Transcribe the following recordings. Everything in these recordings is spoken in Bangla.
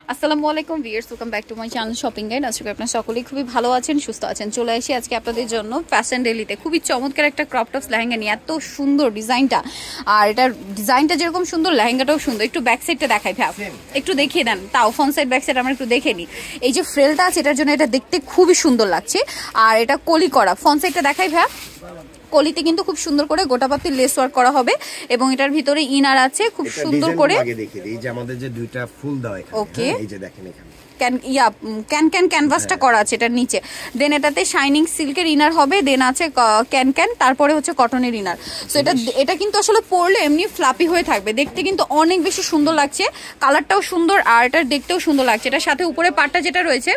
আসসালামু আলাইকুম viewers, welcome back to my channel shopping guide. আজকে আপনারা সকলেই খুবই ভালো আছেন, সুস্থ আছেন। চলে আসি আজকে আপনাদের জন্য ফ্যাশন ডেলিতে খুবই চমৎকার একটা ক্রপ টপস লেহেঙ্গা নিয়ে। এত সুন্দর ডিজাইনটা, আর এটার ডিজাইনটা যেরকম সুন্দর লেহেঙ্গাটাও সুন্দর। একটু ব্যাক সাইডটা দেখাই ভাই, একটু দেখিয়ে দেন। তাও ফ্রন্ট সাইড ব্যাক সাইড আমরা একটু দেখে নিই। এই যে ফ্রেলটা আছে এটার জন্য এটা দেখতে খুবই সুন্দর লাগছে, আর এটা কলি করা। ফ্রন্ট সাইডটা দেখাই ভাই, কলিতে কিন্তু খুব সুন্দর করে গোটাপাতি লেস ওয়ার্ক করা হবে এবং এটার ভিতরে ইনার আছে খুব সুন্দর করে। আগে দেখিয়ে দিই, এই যে আমাদের যে দুইটা ফুল দাও এখানে, ওকে, এই যে দেখেন এখানে ক্যানভাসটা করা আছে এটার নিচে। দেন এটাতে শাইনিং সিল্কের ইনার হবে, দেন আছে ক্যান, তারপরে হচ্ছে কটনের ইনার। সো এটা কিন্তু আসলে পরলে এমনি ফ্লাপি হয়ে থাকবে, দেখতে কিন্তু অনেক বেশি সুন্দর লাগছে। কালারটাও সুন্দর আর এটার দেখতেও সুন্দর লাগছে। এটার সাথে উপরে পাটটা যেটা রয়েছে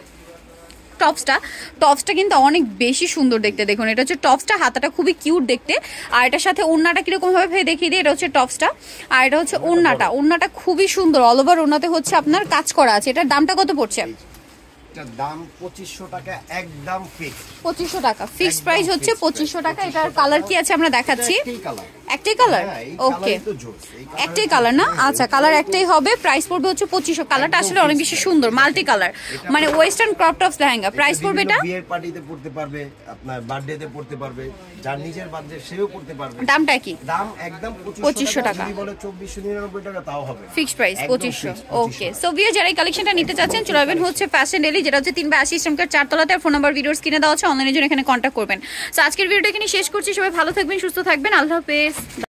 টপসটা কিন্তু অনেক বেশি সুন্দর দেখতে। দেখুন এটা হচ্ছে টপসটা, হাতাটা খুবই কিউট দেখতে। আর এটার সাথে ওড়নাটা কিরকম ভাবে দেখিয়ে দিই। এটা হচ্ছে টপসটা আর এটা হচ্ছে ওড়নাটা খুবই সুন্দর। অল ওভার ওড়নাতে হচ্ছে আপনার কাজ করা আছে। এটার দামটা কত পড়ছে? এটার দাম 2500 টাকা, একদম ফিক্স 2500 টাকা। ফিক্সড প্রাইস হচ্ছে 2500 টাকা। এটার কালার কি আছে আমরা দেখাচ্ছি। একটাই কালার, ওকে, একটাই কালার না? আচ্ছা, কালার একটাই হবে। প্রাইস পড়বে হচ্ছে 2500। কালারটা আসলে অনেক বেশি সুন্দর, মাল্টি কালার, মানে western crop tops lehenga. Price পড়বে এটা বিয়ের পার্টিতে পড়তে পারবে, আপনার বার্থডেতে পড়তে পারবে, যার নিজের বার্থডে সেও পড়তে পারবে। দামটা কি? দাম একদম 2500 টাকা। যদি বলে 2499 টাকা তাও হবে। Fixed price 2500। Okay, so viewer যারা এই কালেকশনটা নিতে চাচ্ছেন চলে আসবেন হচ্ছে ফ্যাশন ডেলি, যেটা হচ্ছে 3/80 ইসলামকার 4 তলাতে। ফোন নাম্বার ভিডিওর স্ক্রিনে দেওয়া আছে, অনলাইনের জন্য এখানে কন্ট্যাক্ট করবেন। সো আজকের ভিডিওটা এখানে শেষ করছি। সবাই ভালো থাকবেন, সুস্থ থাকবেন, আল্লাহ হাফেজ।